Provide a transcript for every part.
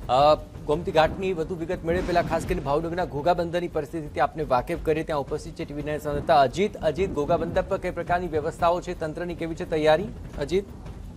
ગોમતી ઘાટની વધુ વિગત મેળવે પહેલા ખાસ કરીને ભાવનગરના ઘોઘા બંદરની પરિસ્થિતિથી આપને વાકેફ કરીએ। ત્યાં ઉપસ્થિત છે ટીવી 9 સંવાદદાતા અજીત। ઘોઘા બંદર પર કઈ પ્રકારની વ્યવસ્થાઓ છે, તંત્રની કેવી છે તૈયારી? અજીત।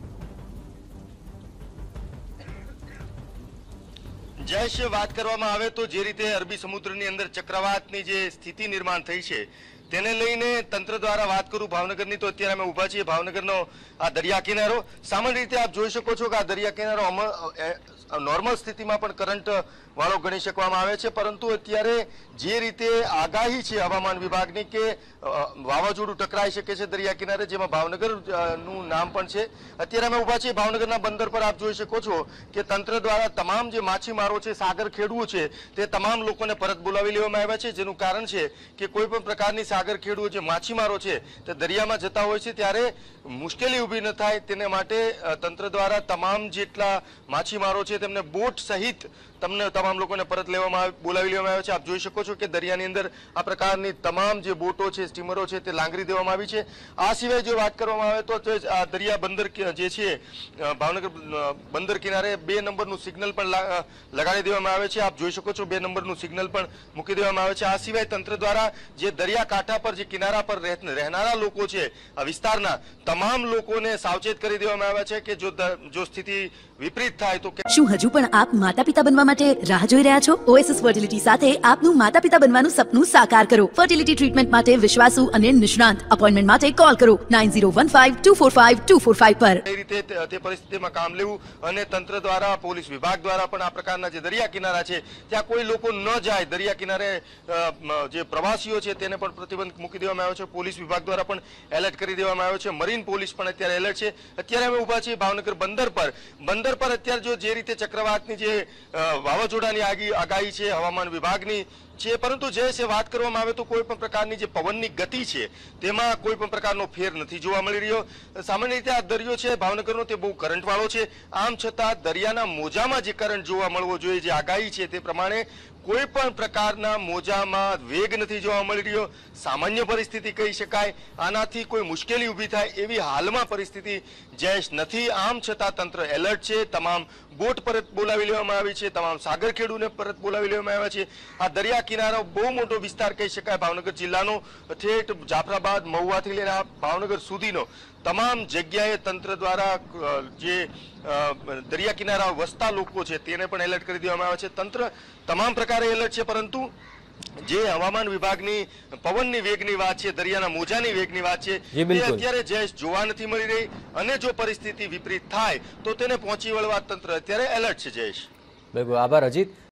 જયેશ, વાત કરવામાં આવે તો જે રીતે અરબી સમુદ્રની અંદર ચક્રવાતની જે સ્થિતિ નિર્માણ થઈ છે તેને લઈને તંત્ર દ્વારા વાત કરું ભાવનગરની, તો અત્યારે અમે ઊભા છીએ ભાવનગરનો આ દરિયા કિનારો। સામાન્ય રીતે આપ જોઈ શકો છો કે આ દરિયા કિનારો નોર્મલ સ્થિતિમાં પણ કરંટ વાળો ગણી શકવામાં આવે છે, પરંતુ અત્યારે જે રીતે આગાહી છે હવામાન વિભાગની કે વાવાઝોડું ટકરાઈ શકે છે દરિયા કિનારે, જેમાં ભાવનગર નું નામ પણ છે। અત્યારે અમે ઊભા છીએ ભાવનગરના બંદર પર। આપ જોઈ શકો છો કે તંત્ર દ્વારા તમામ જે માછીમારો છે, સાગર ખેડૂઓ છે, તે તમામ લોકોને પરત બોલાવી લેવામાં આવ્યા છે, જેનું કારણ છે કે કોઈ પણ પ્રકારની સાગર ખેડૂઓ જે માછીમારો છે તે દરિયામાં જતા હોય છે ત્યારે મુશ્કેલી ઊભી ન થાય તેને માટે તંત્ર દ્વારા તમામ જેટલા માછીમારો છે તેમને બોટ સહિત તમામ લોકોને પરત બોલાવી લેવામાં આવ્યા છે। આપ જોઈ શકો છો કે દરિયાની અંદર આ પ્રકારની તમામ જે બોટો છે, સ્ટીમરો છે તે લાંગરી દેવામાં આવી છે। આ સિવાય જો વાત કરવામાં આવે તો આ દરિયા બંદર જે છે ભાવનગર બંદર કિનારે 2 નંબરનું સિગ્નલ પણ લગાડી દેવામાં આવે છે। આપ જોઈ શકો છો 2 નંબરનું સિગ્નલ પણ મૂકી દેવામાં આવે છે। આ સિવાય તંત્ર દ્વારા જે દરિયાકાંઠા પર જે કિનારા પર રહેનારા લોકો છે આ વિસ્તારના તમામ લોકોને સાવચેત કરી દેવામાં આવ્યા છે કે જો સ્થિતિ વિપરીત થાય તો શું હજુ પણ આપ માતા પિતા બનવા માટે રાહ જોઈ રહ્યા છો? ઓએસએસ ફર્ટિલિટી સાથે આપનું માતા પિતા બનવાનું સપનું સાકાર કરો। ફર્ટિલિટી ટ્રીટમેન્ટ માટે વિશ્વાસુ અને નિષ્ણાંત અપોઇન્ટમેન્ટ માટે કોલ કરો 9015245245 પર। એ રીતે તે પરિસ્થિતિમાં કામ લેવું અને તંત્ર દ્વારા પોલીસ વિભાગ દ્વારા પણ આ પ્રકારના જે દરિયા કિનારા છે ત્યાં કોઈ લોકો ન જાય, દરિયા કિનારે જે પ્રવાસીઓ છે તેને પણ પ્રતિબંધ મૂકી દેવામાં આવ્યો છે। પોલીસ વિભાગ દ્વારા પણ એલર્ટ કરી દેવામાં આવ્યો છે, મરીન પોલીસ પણ અત્યારે એલર્ટ છે। અત્યારે અમે ઊભા છીએ ભાવનગર બંદર પર અત્યારે જે રીતે ચક્રવાતની જે વાવાઝોડાની આગાહી છે હવામાન વિભાગની છે, પરંતુ જે વાત કરવામાં આવે તો કોઈ પણ પ્રકારની જે પવનની ગતિ છે તેમાં કોઈ પણ પ્રકારનો ફેર નથી જોવા મળી રહ્યો। સામાન્ય રીતે આ દરિયો છે ભાવનગરનો તે બહુ કરંટવાળો છે, આમ છતાં દરિયાના મોજામાં જે કરંટ જોવા મળવો જોઈએ, જે આગાહી છે તે પ્રમાણે કોઈ પણ પ્રકારના મોજામાં વેગ નથી જોવા મળી રહ્યો। સામાન્ય પરિસ્થિતિ કહી શકાય, આનાથી કોઈ મુશ્કેલી ઊભી થાય એવી હાલમાં પરિસ્થિતિ જયેશ નથી। આમ છતાં તંત્ર એલર્ટ છે, તમામ બોટ પરત બોલાવી લેવામાં આવી છે, તમામ સાગર ખેડૂને પરત બોલાવી લેવામાં આવ્યા છે। આ દરિયા કિનારો બહુ મોટો વિસ્તાર કહી શકાય ભાવનગર જિલ્લાનો, ઠેઠ જાફરાબાદ મહુવાથી લઈને ભાવનગર સુધીનો તમામ જગ્યાએ તંત્ર દ્વારા જે દરિયા કિનારા વસતા લોકો છે તેને પણ એલર્ટ કરી દેવામાં આવે છે। તંત્ર તમામ પ્રકારે એલર્ટ છે, પરંતુ જે હવામાન વિભાગની પવનની વેગની વાત છે, દરિયાના મોજાની વેગની વાત છે તે અત્યારે જયેશ જોવા નથી મળી રહી અને જો પરિસ્થિતિ વિપરીત થાય તો તેને પહોંચી વળવા તંત્ર અત્યારે એલર્ટ છે। જયેશ, બિલકુલ આભાર અજીત।